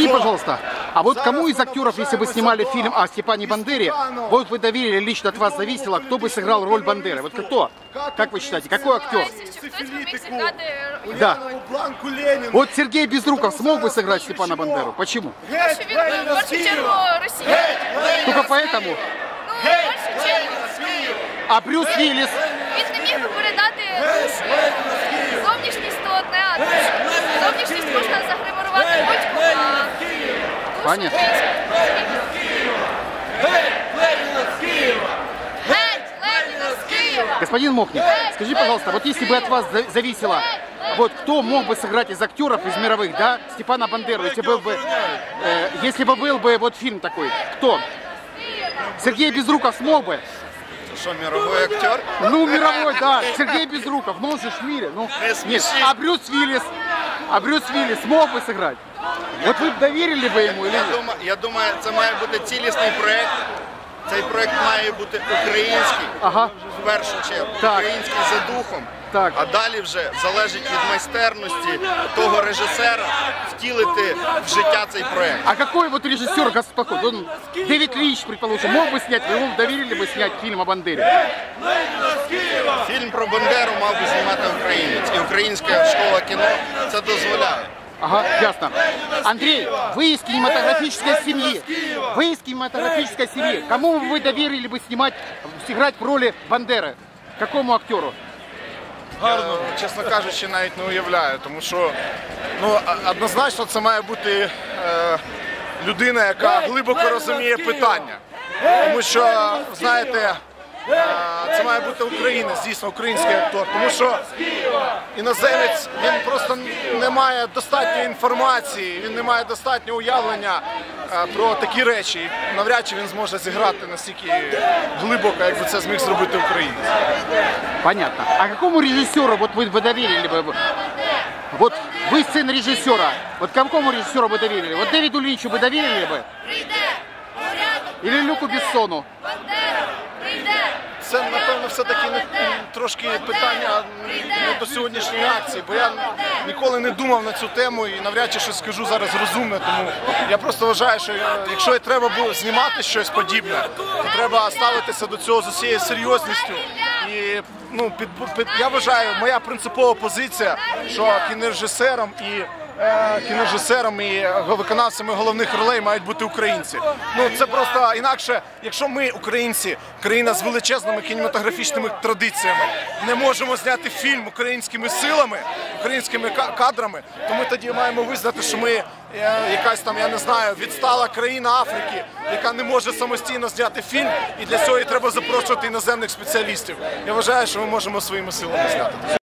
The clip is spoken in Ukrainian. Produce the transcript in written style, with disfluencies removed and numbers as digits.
Скажите, пожалуйста, а вот кому из актеров, если бы снимали фильм о Степане Бандере, вот вы доверили, лично от вас зависело, кто бы сыграл роль Бандеры? Вот кто? Как вы считаете, какой актер? Да. Вот Сергей Безруков смог бы сыграть Степана Бандеру? Почему? Только поэтому? А Брюс Виллис? Він не міг би передати душу. Зовнішність то одне, а зовнішність можна загримувати будь-кого, а Понятно. Господин Мохник, скажи, пожалуйста, вот если бы от вас зависело, вот кто мог бы сыграть из актеров, из мировых, да, Степана Бандеру, если бы был бы вот фильм такой, кто? Сергей Безруков смог бы? Что, мировой актер? Ну, мировой, да, Сергей Безруков, ну он же в мире, ну, нет, а Брюс Виллис смог бы сыграть? Вот вы доверили бы ему или нет? Я думаю, це має бути цілісний проєкт. Цей проєкт має бути український, в першу чергу, український за духом, а далі вже залежить від майстерності того режисера втілити в життя цей проєкт. А какой вот режиссер, Дэвид Линч, предположим, мог бы снять, вы ему доверили бы снять фильм о Бандере? Фільм про Бандеру мав би знімати українець, і українська школа кіно це дозволяє. Ага, ясно. Андрей, вы из кинематографической семьи. Вы из кинематографической семьи. Кому вы доверили бы сыграть в роли Бандеры? Какому актеру? Я, чесно кажучи, навіть не уявляю, тому що однозначно це має бути людина, яка глибоко розуміє питання. Тому що, знаєте, це має бути українець, дійсно український актор, тому що іноземець, він просто не має достатньої інформації, він не має достатнього уявлення про такі речі. І навряд чи він зможе зіграти настільки глибоко, як би це зміг зробити українець. Понятно. А какому режиссеру вот вы доверили бы? Вот вы сын режиссера. Вот какому режиссеру вы доверили? Вот Дэвиду Линчу вы доверили бы? Или Люку Бессону? Це, напевно, все-таки трошки питання не до сьогоднішньої акції, бо я ніколи не думав на цю тему і навряд чи щось скажу зараз розумне, тому я просто вважаю, що якщо треба було знімати щось подібне, то треба ставитися до цього з усією серйозністю. І я вважаю, моя принципова позиція, що кінорежисером і виконавцями головних ролей мають бути українці. Це просто інакше, якщо ми, українці, країна з величезними кінематографічними традиціями, не можемо зняти фільм українськими силами, українськими кадрами, то ми тоді маємо визнати, що ми якась там, я не знаю, відстала країна Африки, яка не може самостійно зняти фільм, і для цього і треба запрошувати іноземних спеціалістів. Я вважаю, що ми можемо своїми силами зняти.